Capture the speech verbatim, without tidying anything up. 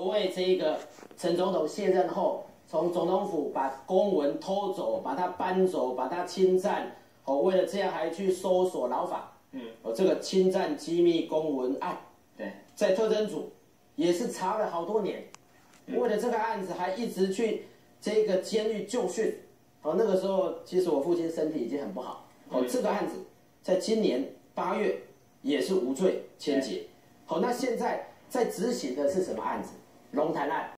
所谓这个陈总统卸任后，从总统府把公文偷走，把它搬走，把它侵占，哦，为了这样还去搜索劳法，嗯，哦，这个侵占机密公文案， 对， 在特侦组也是查了好多年，嗯、为了这个案子还一直去这个监狱就训，哦，那个时候其实我父亲身体已经很不好，哦，嗯、这个案子在今年八月也是无罪签结，好，那现在在执行的是什么案子？龙潭案。